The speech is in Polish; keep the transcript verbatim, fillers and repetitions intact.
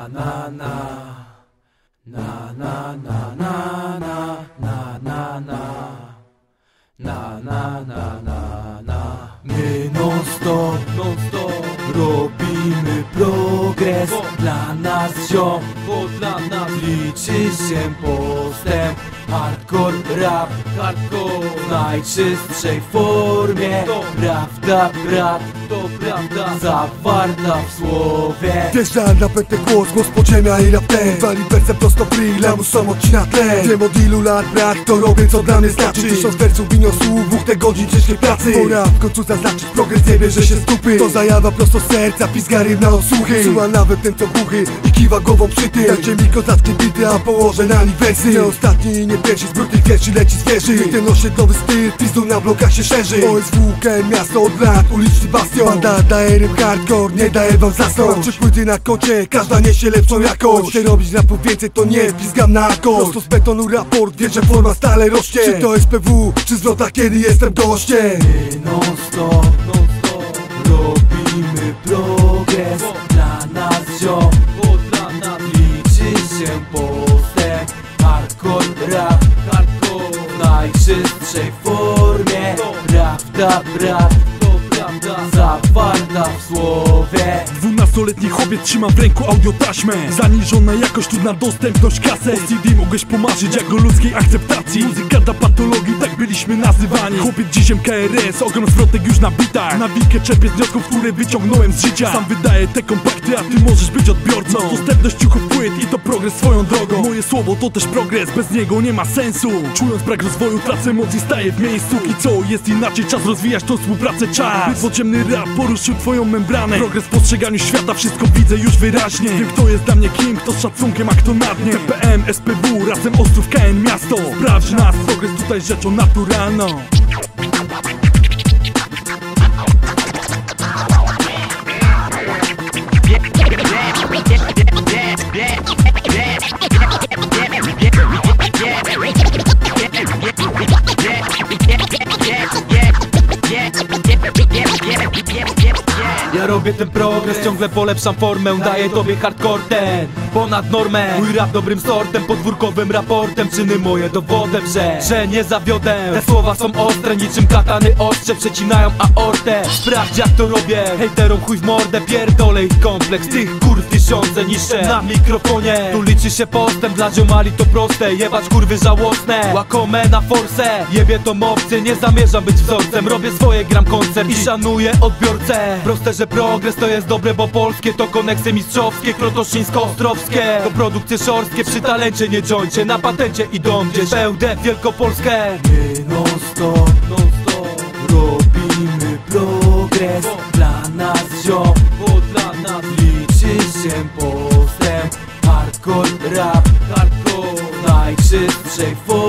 Na na na na na na na na na na na na na na na na. My non stop, non stop robimy progres. Dla nas ziom, bo dla nas liczy się postęp. Hardcore rap, hardcore w najczystszej formie. To prawda, brat, to prawda zawarta w słowie. Wjeżdża na pętę głos, głos podziemia i rap ten. Wali wersem prosto free, lamus są odcina tlen. Wiem od ilu lat, brat, to robię co dla mnie znaczy. Tysiąc wersów wyniosł dwóch te godzin ciężkiej pracy. Pora w końcu zaznaczyć progres, nie bierze się z dupy. To zajawa prosto z serca, pizga rym na odsłuchy. Słucha nawet ten co głuchy i kiwa głową przy tym. Dajcie mi kozackie bity, a położę na wersy. Nie ostatni i nie pierwszy, z brudnych wierszy leci z wieży. Ten osiedlowy styl, pizdu na blokach się szerzy. O S W K, miasto od lat, uliczny bastion. Banda daje rym hardcore, nie daje wam zasnąć. Trzy płyty na koncie, każda niesie lepszą jakość. Chcę robić rapu więcej, to nie wpizgam na akord. Prosto z betonu raport, wie, że forma stale rośnie. Czy to S P W, czy zwrota, kiedy jestem gościem. My non stop, non stop robimy progres. Dla nas ziom, bo dla nas liczy się postęp. Hardcore rap, hardcore w najczystszej formie. Prawda, brat, to prawda zawarta w słowie. Dwunastoletni chłopiec trzyma w ręku audiotaśmę. Zaniżona jakość, trudna dostępność kasy. O C D mogłeś pomarzyć jak o ludzkiej akceptacji. Muzyka da patologii, tak byliśmy nazywani. Chłopiec dziś M K R S, ogrom zwrotek już na bitach. Na wilkę czerpię z wniosków, które wyciągnąłem z życia. Sam wydaję te kompakty, a ty możesz być odbiorcą. Dostępność ciuchów płyt i to progres swoją drogą. Moje słowo to też progres, bez niego nie ma sensu. Czując brak rozwoju, tracę moc i staję w miejscu. I co jest inaczej, czas rozwijać tą współpracę, czas. By podziemny rap poruszył twoją membranę. Progres w postrzeganiu świata, wszystko widzę już wyraźnie. Wiem kto jest dla mnie kim, kto z szacunkiem, a kto na dnie. T P M, S P W, razem Ostrów, K N miasto. Sprawdź nas, progres tutaj rzeczą naturalną. Ja robię ten progres, ciągle polepszam formę. Daję tobie hardcore ten, ponad normę. Mój rap dobrym sortem, podwórkowym raportem. Czyny moje dowodem, że, że nie zawiodę. Te słowa są ostre, niczym katany ostrze. Przecinają aortę, sprawdź jak to robię. Hejterom chuj w mordę, pierdolę ich kompleks. Tych kurw tysiące niszczę na mikrofonie. Tu liczy się postęp, dla ziomali to proste. Jebać kurwy żałosne, łakome na forsę. Jebie to mopcy, nie zamierzam być wzorcem. Robię swoje, gram koncert i szanuję odbiorcę. Proste, że progres to jest dobre, bo polskie to koneksy mistrzowskie, krotoszyńsko-ostrowskie. To produkcje szorstkie, przy talencie nie joincie. Na patencie idą gdzieś pełdę Wielkopolskę. My non stop, non stop robimy progres. Dla nas ziom, bo dla nas liczy się postęp. Hardcore rap, hardcore w najczystszej formie.